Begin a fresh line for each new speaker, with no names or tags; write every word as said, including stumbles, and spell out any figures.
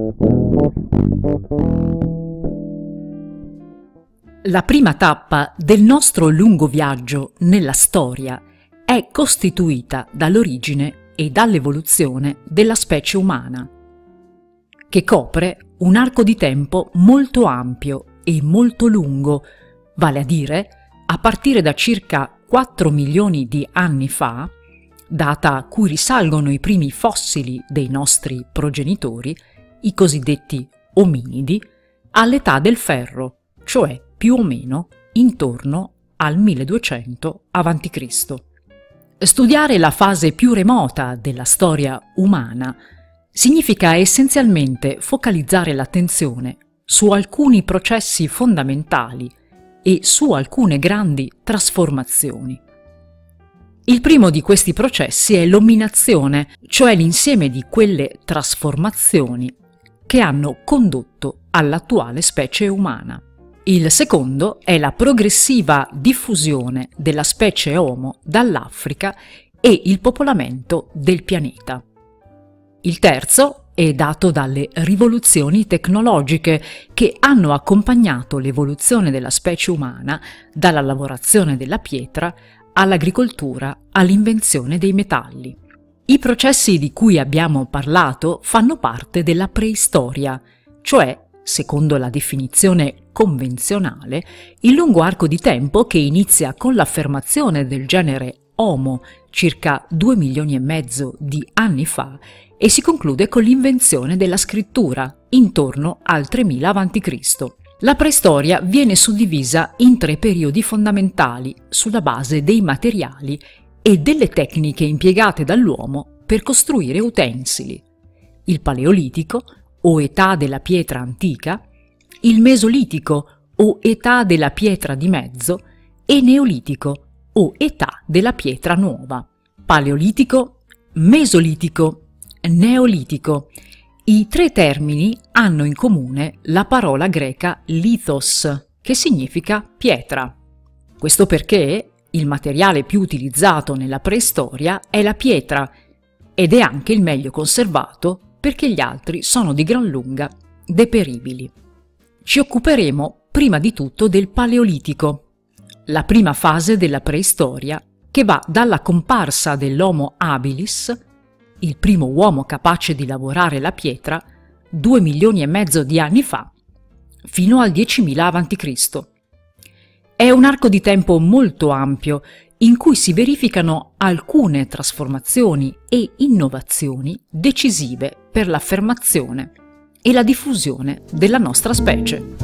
La prima tappa del nostro lungo viaggio nella storia è costituita dall'origine e dall'evoluzione della specie umana, che copre un arco di tempo molto ampio e molto lungo, vale a dire a partire da circa quattro milioni di anni fa, data a cui risalgono i primi fossili dei nostri progenitori, i cosiddetti ominidi, all'età del ferro, cioè più o meno intorno al milleduecento avanti Cristo Studiare la fase più remota della storia umana significa essenzialmente focalizzare l'attenzione su alcuni processi fondamentali e su alcune grandi trasformazioni. Il primo di questi processi è l'ominazione, cioè l'insieme di quelle trasformazioni che hanno condotto all'attuale specie umana. Il secondo è la progressiva diffusione della specie Homo dall'Africa e il popolamento del pianeta. Il terzo è dato dalle rivoluzioni tecnologiche che hanno accompagnato l'evoluzione della specie umana dalla lavorazione della pietra all'agricoltura, all'invenzione dei metalli. I processi di cui abbiamo parlato fanno parte della preistoria, cioè, secondo la definizione convenzionale, il lungo arco di tempo che inizia con l'affermazione del genere Homo circa due milioni e mezzo di anni fa e si conclude con l'invenzione della scrittura intorno al tremila avanti Cristo La preistoria viene suddivisa in tre periodi fondamentali sulla base dei materiali e delle tecniche impiegate dall'uomo per costruire utensili: il Paleolitico, o età della pietra antica, il Mesolitico, o età della pietra di mezzo, e Neolitico, o età della pietra nuova. Paleolitico, Mesolitico, Neolitico. I tre termini hanno in comune la parola greca lithos, che significa pietra. Questo perché il materiale più utilizzato nella preistoria è la pietra ed è anche il meglio conservato perché gli altri sono di gran lunga deperibili. Ci occuperemo prima di tutto del Paleolitico, la prima fase della preistoria che va dalla comparsa dell'Homo habilis, il primo uomo capace di lavorare la pietra, due milioni e mezzo di anni fa, fino al diecimila avanti Cristo È un arco di tempo molto ampio in cui si verificano alcune trasformazioni e innovazioni decisive per l'affermazione e la diffusione della nostra specie.